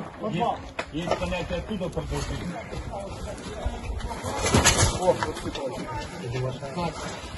Есть понятие оттуда продолжить. О, рассыпалось.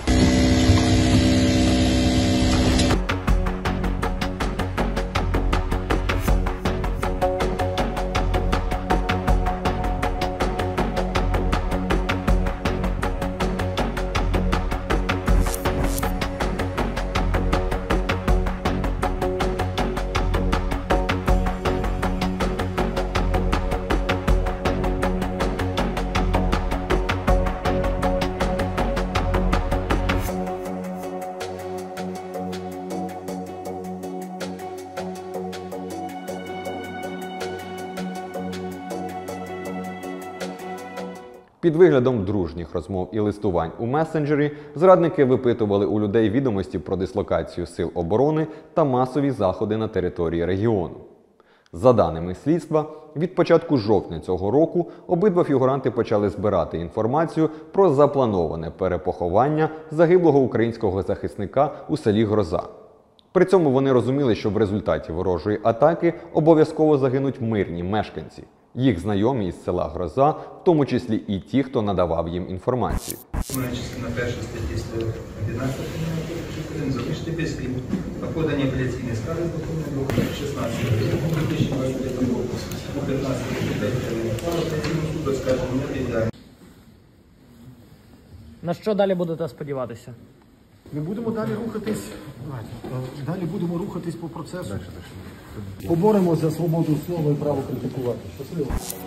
Під виглядом дружніх розмов і листувань у месенджері зрадники випитували у людей відомості про дислокацію сил оборони та масові заходи на території регіону. За даними слідства, від початку жовтня цього року обидва фігуранти почали збирати інформацію про заплановане перепоховання загиблого українського захисника у селі Гроза. При цьому вони розуміли, що в результаті ворожої атаки обов'язково загинуть мирні мешканці. Їх знайомі із села Гроза, в тому числі і ті, хто надавав їм інформацію. Частина 1 статті 111 залишити без змін. По поданні апеляційної скарги до 16 2023 року у 15 суду оскаржено не піддає. На що далі будете сподіватися? Ми будемо далі рухатись. Далі будемо рухатись по процесу. Поборемося за свободу слова і право критикувати. Щасливо.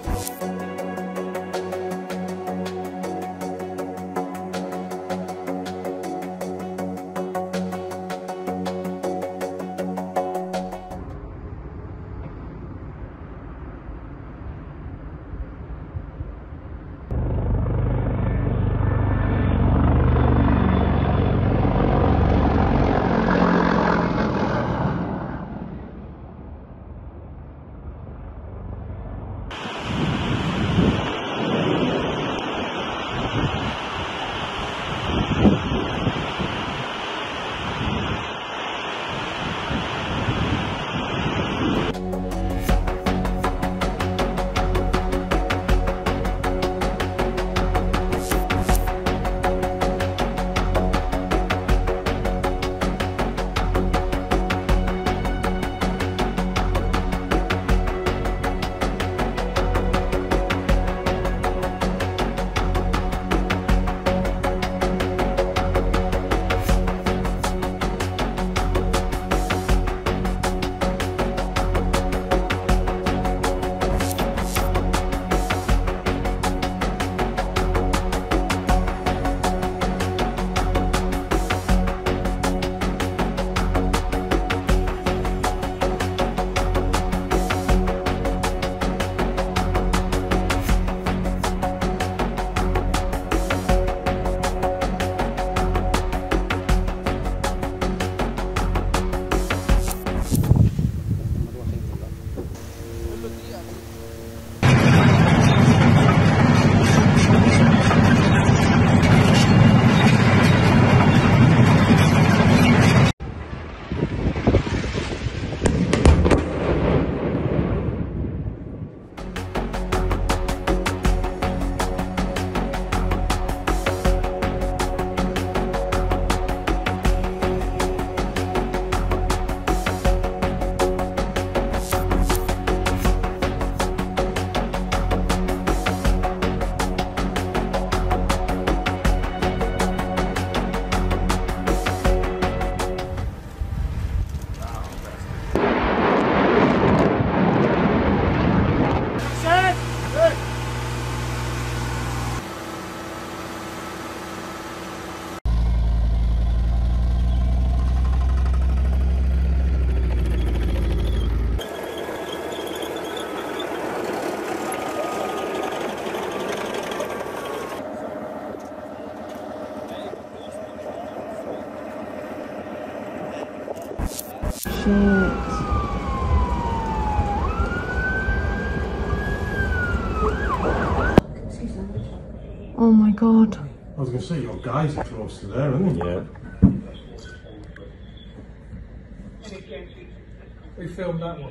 Oh my god. I was going to say, your guys are close to there, aren't they? We filmed that one then.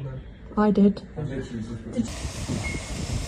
I did.